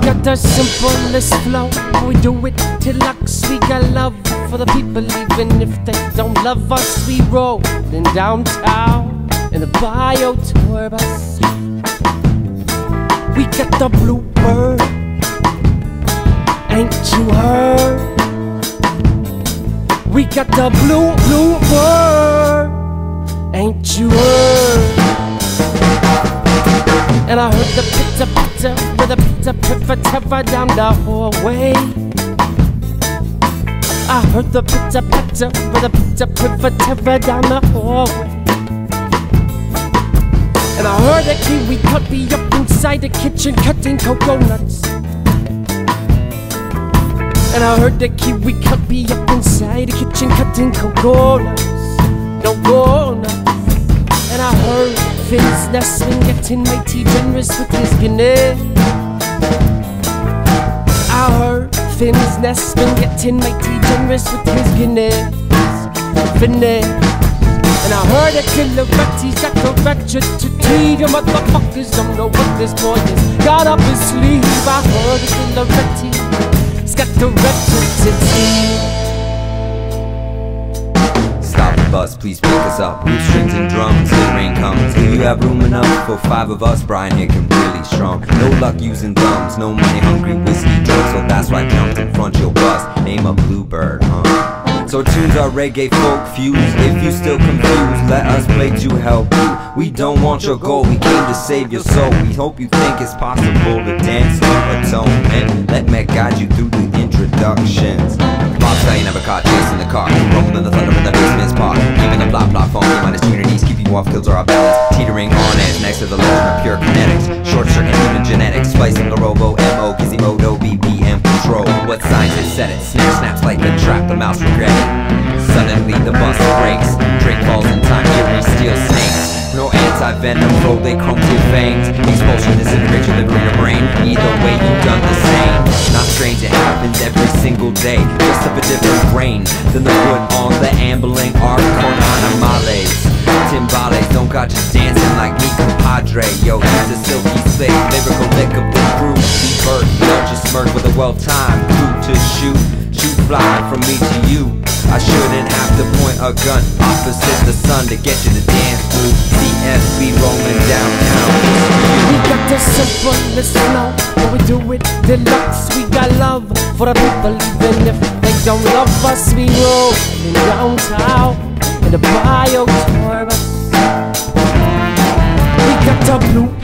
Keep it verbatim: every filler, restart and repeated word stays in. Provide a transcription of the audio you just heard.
got the simplest flow. We do it deluxe. We got love for the people, even if they don't love us. We roll in downtown in the bio tour bus. We got the Bluebird. Ain't you heard? We got the blue, Bluebird. Ain't you heard? And I heard the pitter pitter with a pitter pitter down the hallway. I heard the pitter pitter with a pitter pitter down the hallway. And I heard a kiwi cut me up inside the kitchen cutting coconuts. And I heard the kiwi cut me up inside the kitchen cutting coconuts. Coconuts. And I heard Finn's Nesman getting mighty generous with his guinea. I heard Finn's Nesman getting mighty generous with his guinea. Finny. And I heard a killer rat, he's got the ratchet to teeth. You motherfuckers don't know what this boy has got up his sleeve. I heard a killer rat, he's got the ratchet to teeth. Stop the bus, please pick us up. With strings and drums, the rain comes. Do you have room enough for five of us? Brian here can really strong. No luck using thumbs, no money hungry whiskey drunk. So that's why I jumped in front of your bus. Name a Bluebird, huh? So tunes are reggae folk fused. If you still confused, let us play to help you. We don't want your gold, we came to save your soul. We hope you think it's possible to dance to atonement. Let me guide you through the introductions. Bob's you never caught chasing the car, rumbling the thunder in the basement's park. Keeping the flop flop funky minus unities, keep you off kills or our balance. Teetering on edge next to the legend of pure kinetics. Short circuit human genetics, splicing the robo M O Gizmodo B B M control. What scientists said it, snare snaps like a trap, the mouse regret it. Suddenly the bus breaks, Drake falls in time, eerie steel snakes. No anti-venom, roll they chrome to fangs. Expulsion disintegrates your liver in your brain. Either way you done the same. Not strange, it happens every single day, just of a different brain than the wood on the ambling arc con animales. Timbales don't got you dancing like me compadre. Yo, he's a silky slick, lyrical lick of the groove. Bluebird, don't just smirk with a well-timed crew to shoot. Shoot fly from me to you. I shouldn't have to point a gun opposite the sun to get you to dance, boo. C F B rolling downtown. We got the simplest flow, but we do it deluxe. We got love for the people, even if they don't love us. We roll in downtown in the bio tour bus. We got the blue